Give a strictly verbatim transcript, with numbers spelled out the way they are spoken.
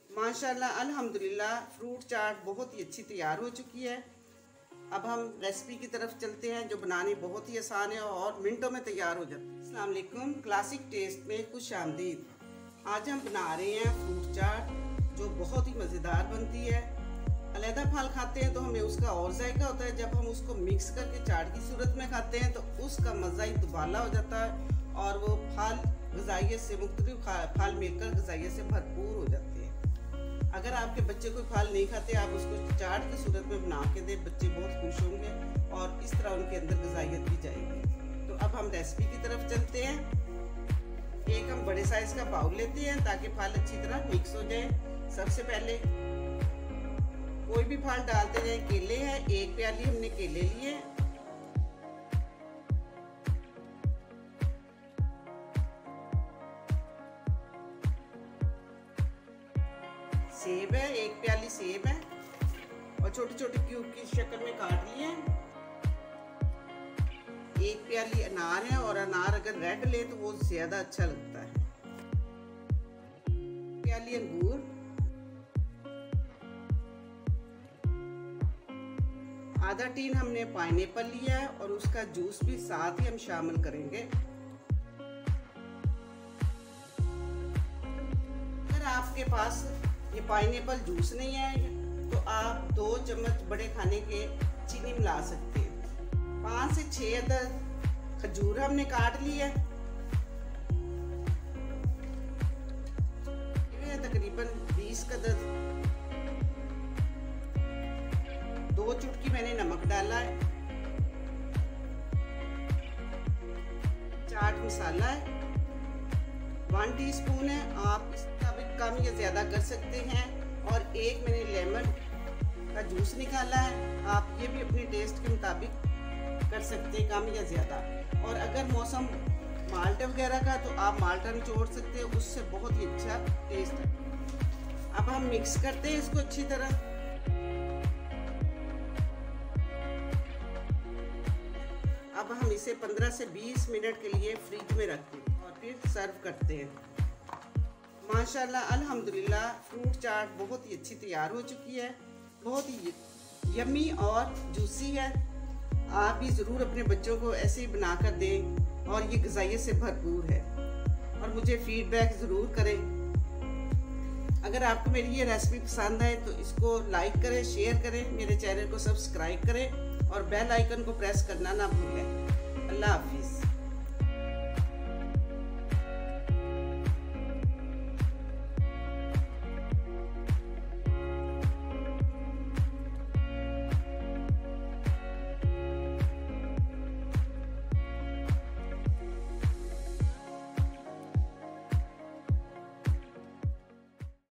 माशाल्लाह अल्हम्दुलिल्लाह फ्रूट चाट बहुत ही अच्छी तैयार हो चुकी है। अब हम रेसिपी की तरफ चलते हैं जो बनानी बहुत ही आसान है और मिनटों में तैयार हो जाती है। अस्सलाम वालेकुम, क्लासिक टेस्ट में खुश आमदीद। आज हम बना रहे हैं फ्रूट चाट जो बहुत ही मज़ेदार बनती है। अलहदा फल खाते हैं तो हमें उसका और जायका होता है, जब हम उसको मिक्स करके चाट की सूरत में खाते हैं तो उसका मज़ा ही दुबाला हो जाता है और वो फल ग़िज़ाइयत से मुख्तलिफ फल मिलकर ग़िज़ाइयत से भरपूर हो जाते हैं। अगर आपके बच्चे कोई फल नहीं खाते, आप उसको चाट की सूरत में बना के दें, बच्चे बहुत खुश होंगे और इस तरह उनके अंदर ग़िज़ाइयत भी जाएगी। तो अब हम रेसिपी की तरफ चलते हैं। एक हम बड़े साइज़ का बाउल लेते हैं ताकि फल अच्छी तरह मिक्स हो जाए। सबसे पहले कोई भी फल डालते जाए। केले हैं, एक प्याली हमने केले लिए। सेब है, एक प्याली सेब है और छोटे छोटे क्यूब की शक्ल में काट लिए। एक प्याली अनार है और अनार अगर रेड ले तो वो ज्यादा अच्छा लगता है। प्याली अंगूर, आधा टीन हमने पाइनएप्पल लिया है और उसका जूस भी साथ ही हम शामिल करेंगे। अगर आपके पास ये पाइनएप्पल जूस नहीं है तो आप दो चम्मच बड़े खाने के चीनी मिला सकते हैं। पाँच से छः अदद खजूर हमने काट ली है। तकरीबन बीस अदद। दो चुटकी मैंने नमक डाला है। चाट मसाला है, वन टीस्पून है। आप इसका भी कम या ज़्यादा कर सकते हैं। और एक मैंने लेमन का जूस निकाला है। आप ये भी अपने टेस्ट के मुताबिक कर सकते हैं, कम या ज़्यादा। और अगर मौसम माल्टा वगैरह का तो आप माल्टा निचोड़ सकते हैं, उससे बहुत ही अच्छा टेस्ट है। अब हम मिक्स करते हैं इसको अच्छी तरह। अब हम इसे पंद्रह से बीस मिनट के लिए फ्रिज में रखते हैं और फिर सर्व करते हैं। माशाल्लाह अल्हम्दुलिल्लाह फ्रूट चाट बहुत ही अच्छी तैयार हो चुकी है। बहुत ही यम्मी और जूसी है। आप भी ज़रूर अपने बच्चों को ऐसे ही बना कर दें और ये ग़िज़ाइयत से भरपूर है। और मुझे फीडबैक ज़रूर करें। अगर आपको मेरी ये रेसिपी पसंद आए तो इसको लाइक करें, शेयर करें, मेरे चैनल को सब्सक्राइब करें और बेल आइकन को प्रेस करना ना भूलें। अल्लाह हाफिज़।